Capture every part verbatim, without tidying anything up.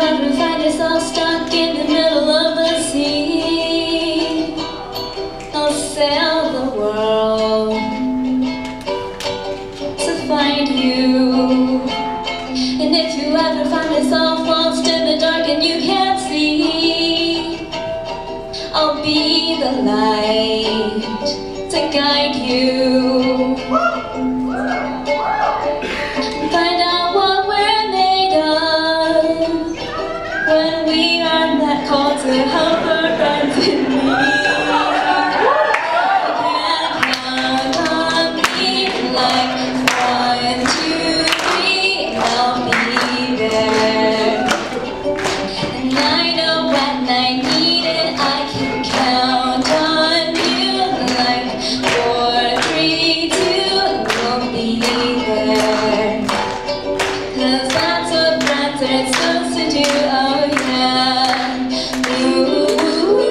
ever find yourself stuck in the middle of the sea, I'll sail the world to find you. And if you ever find yourself lost in the dark and you can't see, I'll be the light to guide you. Find out what we're made of when we are that call to help our friends in need. You can count on me like one, two, three, I'll be there. And I know when I need it, I can count on you like four, three, two, you'll be there. 'Cause that's what friends are supposed to do, oh yeah. Ooh,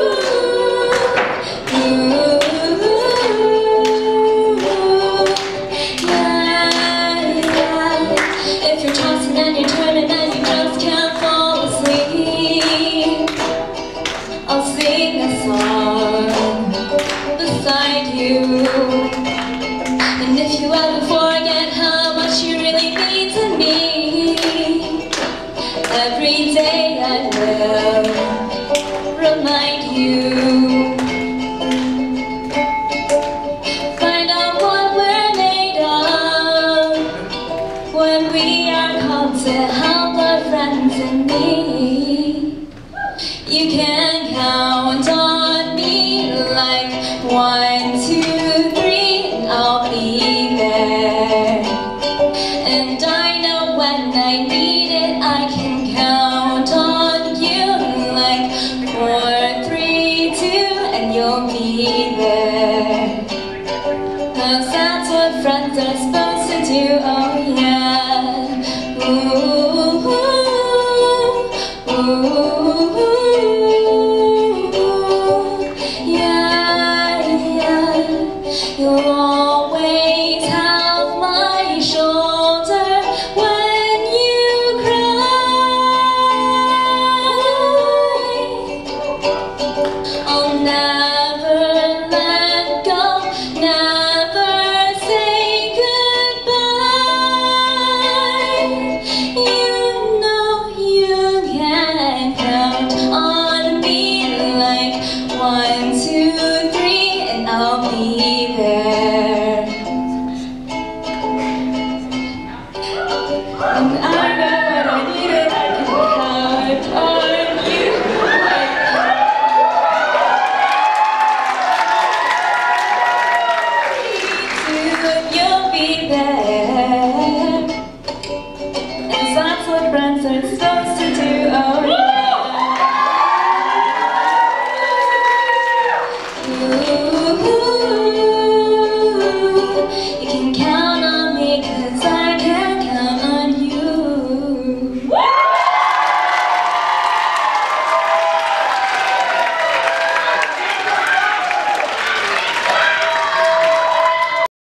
ooh, yeah, yeah. If you're tossing and you're turning and you just can't fall asleep, I'll sing a song beside you. And if you ever forget how much you really mean to me, every day I will remind you. Find out what we're made of when we are called to help our friends in need. You can count on me like one, two, three, I'll be there. And I know when I need it, I can count on you like four, three, two, and you'll be there. 'Cause that's what friends are supposed to do, oh yeah. Ooh, ooh, ooh, yeah, yeah. You'll always have